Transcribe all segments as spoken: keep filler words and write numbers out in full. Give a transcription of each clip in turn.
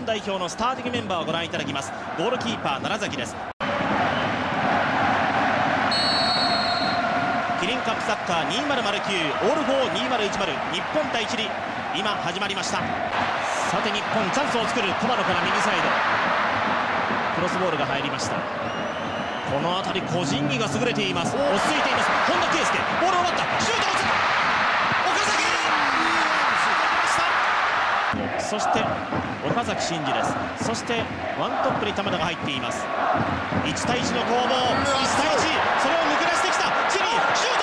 本代表のスターティングメンバーをご覧いただきます。ゴールキーパー楢崎です。キリンカップサッカーにせんきゅうオールフォーにせんじゅう日本対チリ、今始まりました。さて日本チャンスを作る駒野から右サイド、クロスボールが入りました。この辺り個人技が優れています。落ち着いています。本田圭佑、ボールを奪った、シュートを打つ、岡崎、そして岡崎慎司です。そしてワントップに玉田が入っています。いち対いちの攻防、いち対いち、それを抜け出してきたチリ、シュートを打つ、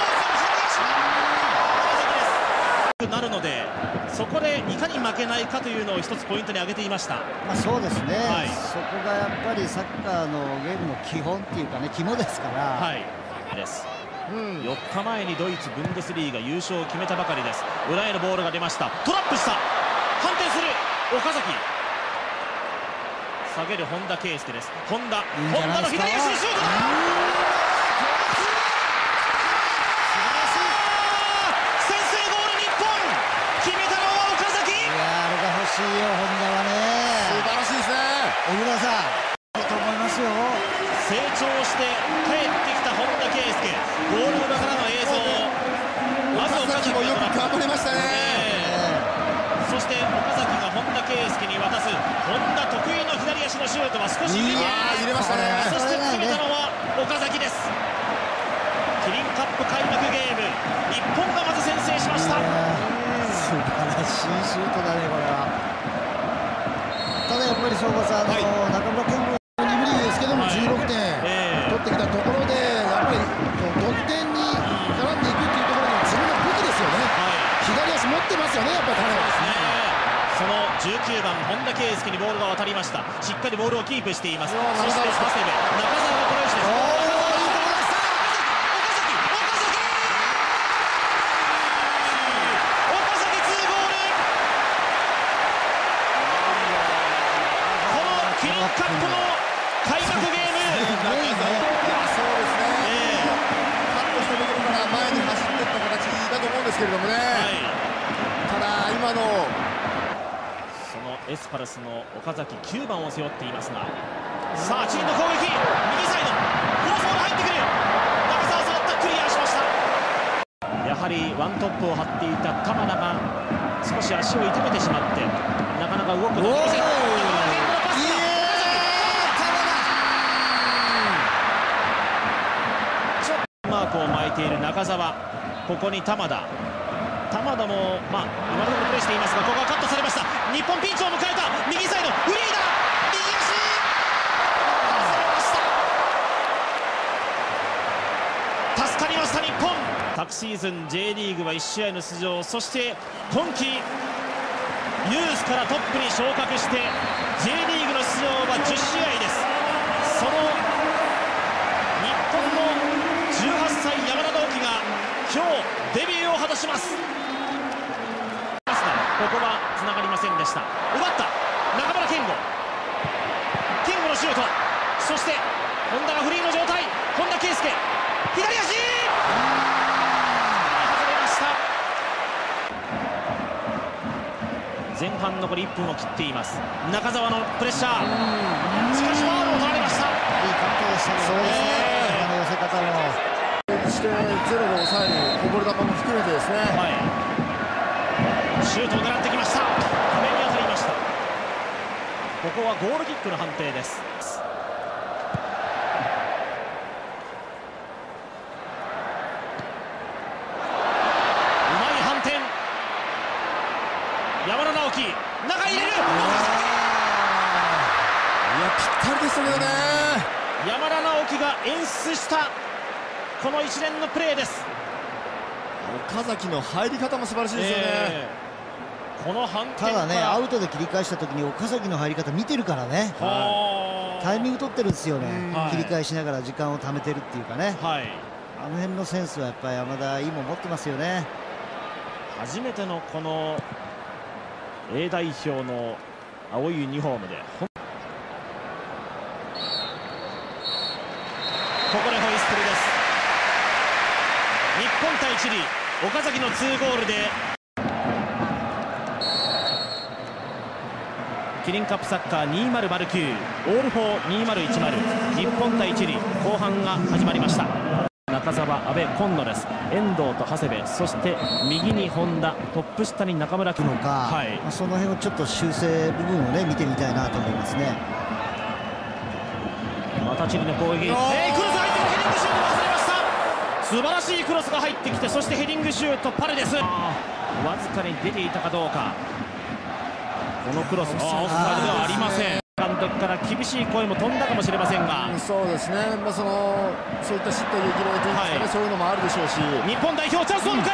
左足、岡崎ですなるので、そこでいかに負けないかというのを一つポイントに挙げていました。 まあそうですね、 はい、 そこがやっぱりサッカーのゲームの基本っていうかね、肝ですから。 はいです、うん、よっかまえにドイツブンデスリーガ優勝を決めたばかりです。裏へのボールが出ました。トラップした、反転する岡崎、下げる本田圭佑です。本田、本田の左足のシュートだ、先制ゴール日本、決めたのは岡崎。いやあれが欲しいよ、本田はね。 素晴らしいですね。 小倉さん、いいと思いますよ。 成長して帰ってきた本田圭佑、ゴール裏からの映像、まず岡崎もよく頑張りましたね、 えー、そして岡崎が本田圭佑に渡す、本田得意の左足のシュートは少し入れましたね。 そして決めたのは岡崎です。キリンカップ開幕ゲーム、日本がまず先制しました。 素晴らしいシュートだね、これは。ただやっぱり相馬さん、はい、あの中村健吾に無理ですけども、はい、じゅうろくてん、えー、取ってきたところで、やっぱり得点に絡んでいくっていうところが自分の武器ですよね、はい、左足持ってますよね、やっぱり彼は。 そのじゅうきゅうばん本田圭佑にボールが渡りました。しっかりボールをキープしています。そして長谷部、中澤がこの位置です。キリンカップの開幕ゲーム、そうですね、 えー、カットしたところから前に走っていった形だと思うんですけれどもね、はい、ただ今のそのエスパルスの岡崎きゅうばんを背負っていますが、さあチリの攻撃、右サイドクロスボール入ってくる、中澤触った、クリアしました。やはりワントップを張っていた玉田が少し足を痛めてしまって、なかなか動くことができません。マークを巻いている中澤、ここに玉田、玉田も、まあ、今のところプレーしていますが、ここはカットされました。日本ピンチを迎えた、右サイドフリーだ、右足助かりました日本。昨シーズン J リーグはいち試合の出場、そして今季ユースからトップに昇格して J リーグの出場はじゅっしあいです。その日本のじゅうはっさい山田直樹が今日デビューを果たします。ここはつながりませんでした。奪った中村健吾、健吾のシュート、そして本田がフリーの状態、本田圭佑左足外れました。前半残りいっぷんを切っています。中澤のプレッシャー、しかしファウルを取られました。 いいカットでしたね。そうですね、今の寄せ方もしてゼロで抑えるこぼれ球も含めてですね、はい、 シュートを狙ってきました。壁に当たりました。ここはゴールキックの判定です。うまい反転、山田直樹中入れる、いやぴったりでしたけどね。 山田直樹が演出したこの一連のプレーです。 岡崎の入り方も素晴らしいですよね、えー、この反転ただね、アウトで切り返した時に岡崎の入り方見てるからね、はい、タイミング取ってるんですよね、切り返しながら時間を貯めてるっていうかね、はい、あの辺のセンスはやっぱり山田いいもん持ってますよね。 初めてのこの A 代表の青いユニフォームで、ここでホイッスルです。日本対チリ、岡崎のにゴールでキリンカップサッカーにせんきゅうオールフォーにせんじゅう日本対チリ、後半が始まりました。中澤、阿部、今野です。遠藤と長谷部、そして右に本田、トップ下に中村君のか、はい、その辺をちょっと修正部分をね見てみたいなと思いますね。 またチリの攻撃、えー、クロス入ってヘディングシュート忘れました。素晴らしいクロスが入ってきて、そしてヘディングシュートパレデス、わずかに出ていたかどうか。このクロス、オフサイドではありません。監督から厳しい声も飛んだかもしれませんが、 そうですね、まあ、そのそういった叱咤激励というんですかね、はい、そういうのもあるでしょうし、 日本代表チャンスを迎える、うん、スルーして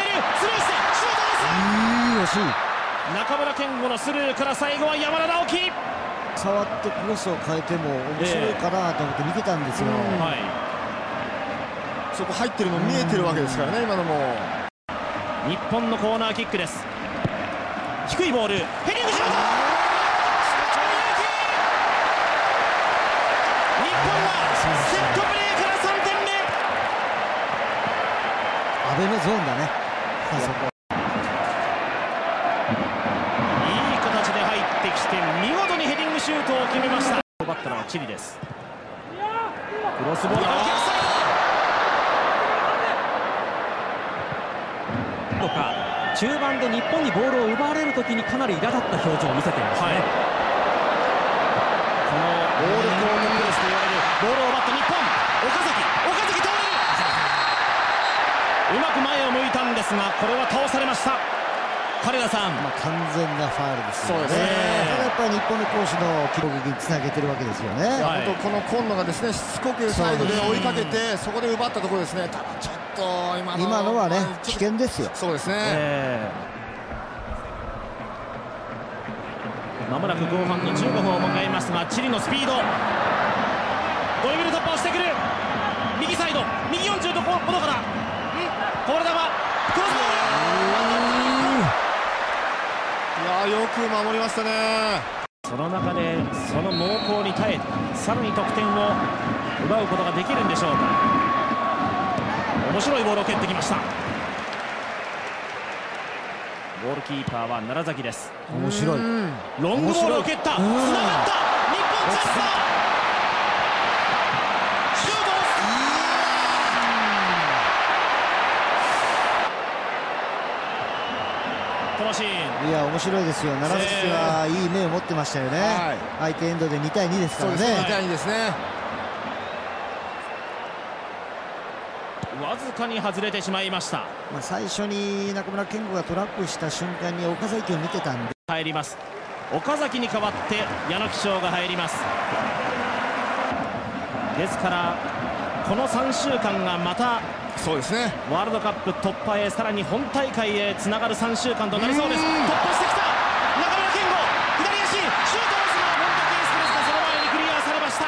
シュートです。 いい惜しい。 中村健吾のスルーから最後は山田直樹、 触ってクロスを変えても面白いかなと思って見てたんですよ、 えーはい、そこ入ってるの見えてるわけですからね、今のも。 日本のコーナーキックです。低いボール、ヘディングシュート、セットプレーからさんてんめ。 阿部のゾーンだね。あそこいい形で入ってきて見事にヘディングシュートを決めました。奪ったのはチリです。クロスボールから逆サイドとか、中盤で日本にボールを奪われるときにかなり苛立った表情を見せていますね、はい、このボールコートプレスと言われるボールを奪った日本、岡崎、岡崎倒れる、うまく前を向いたんですが、これは倒されました。金田さん、 まあ、完全なファウルですよね。 そうですね。 ただやっぱり日本の攻守の記録につなげてるわけですよね。 はい、本当この今野がですね、しつこくサイドで追いかけて、そこで奪ったところですね。ただちょっと今の今のはね危険ですよ。 そうですね。えー、まもなく後半のじゅうごふんを迎えますが、チリのスピード、ドリブル突破をしてくる、右サイド、右よんじゅうどこどから、こぼれ球、クロスボール、 いやよく守りましたね。 その中でその猛攻に耐えて、さらに得点を奪うことができるんでしょうか。面白いボールを蹴ってきました。ゴールキーパーは楢崎です。 面白い。 ロングボールを蹴った、つながった、日本チャンスだ。シュート、このシーン、 いや面白いですよ。楢崎はいい目を持ってましたよね、はい、相手エンドでにたいにですからね。 そうですね、にたいにですね。 わずかに外れてしまいました。 まあ最初に中村健吾がトラップした瞬間に岡崎を見てたんで、 入ります。岡崎に代わって矢野貴章が入ります。ですからこのさんしゅうかんがまたそうですね、 ワールドカップ突破へ、さらに本大会へつながるさんしゅうかんとなりそうです。突破してきた中村健吾、左足シュートを打つが本田圭佑ですが、その前にクリアされました。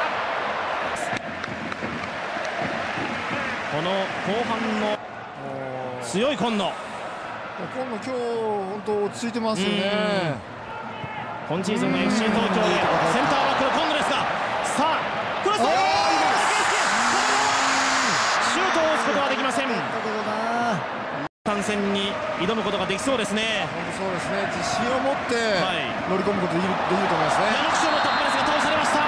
この後半の強い今野、 今野今日本当落ち着いてますよね。 今シーズンの エフシー 東京でセンターバックの今野ですが、さあクロス、シュートを打つことはできません。単戦に挑むことができそうですね。 本当そうですね、自信を持って乗り込むことができると思いますね。 矢野貴章の突破ですが倒されました。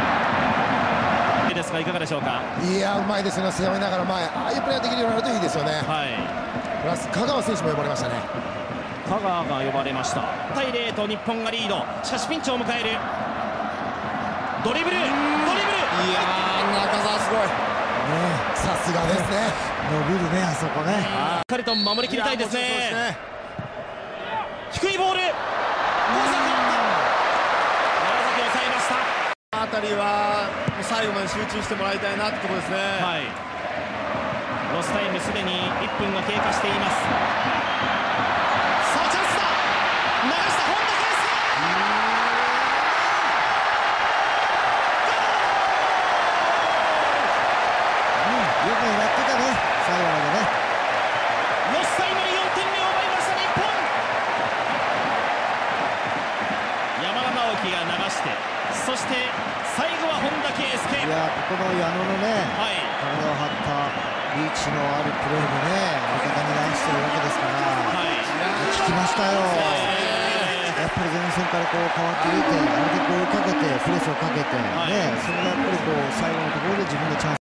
ですがいかがでしょうか。 いやうまいですね、背負いながら前、ああいうプレーができるようになるといいですよね。はい、プラス香川選手も呼ばれましたね。 香川が呼ばれました。たいゼロと日本がリード、しかしピンチを迎える。ドリブル、ドリブル、 いやー中澤すごい、 さすがですね。 伸びるね、あそこね。 しっかりと守りきりたいですね。低いボール、 あたりは最後まで集中してもらいたいなってところですね。 はい、ロスタイムすでにいっぷんが経過しています。さあチャンスだ、流した本田圭佑、 うん、よく狙ってたね、最後までね。 ロスタイムによんてんめを奪いました日本。山田直樹が流して、そして最後は本田圭佑。 いやここの矢野のね、はい、体を張ったリーチのあるプレーでね、味方にランしてるわけですから、はい、効きましたよ。えー、 やっぱり前線からこう変わって出て、あれでこう追いかけてプレスをかけて、ね、それがやっぱりこう最後のところで自分のチャンス